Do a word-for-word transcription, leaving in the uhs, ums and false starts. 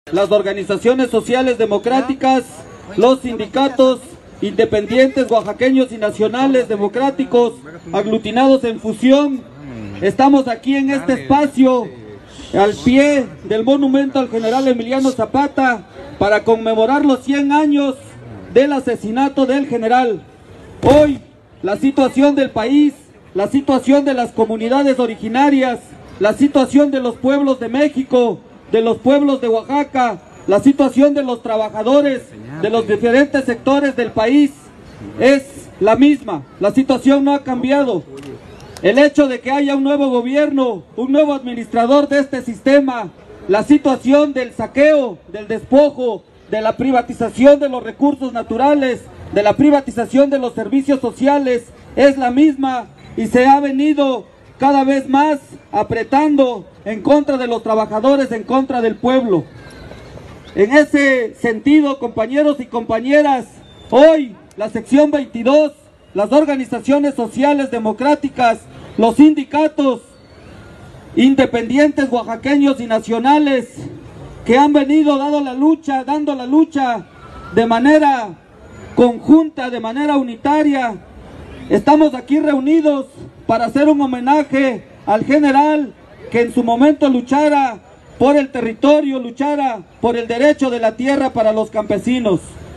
las organizaciones sociales democráticas, los sindicatos independientes oaxaqueños y nacionales democráticos aglutinados en fusión. Estamos aquí en este espacio al pie del monumento al general Emiliano Zapata para conmemorar los cien años del asesinato del general. Hoy la situación del país, la situación de las comunidades originarias, la situación de los pueblos de México, de los pueblos de Oaxaca, la situación de los trabajadores de los diferentes sectores del país es la misma. La situación no ha cambiado. El hecho de que haya un nuevo gobierno, un nuevo administrador de este sistema, la situación del saqueo, del despojo, de la privatización de los recursos naturales, de la privatización de los servicios sociales, es la misma y se ha venido cada vez más apretando en contra de los trabajadores, en contra del pueblo. En ese sentido, compañeros y compañeras, hoy la sección veintidós, las organizaciones sociales democráticas, los sindicatos independientes oaxaqueños y nacionales que han venido dando la lucha, dando la lucha de manera conjunta, de manera unitaria, estamos aquí reunidos para hacer un homenaje al general que en su momento luchara por el territorio, luchara por el derecho de la tierra para los campesinos.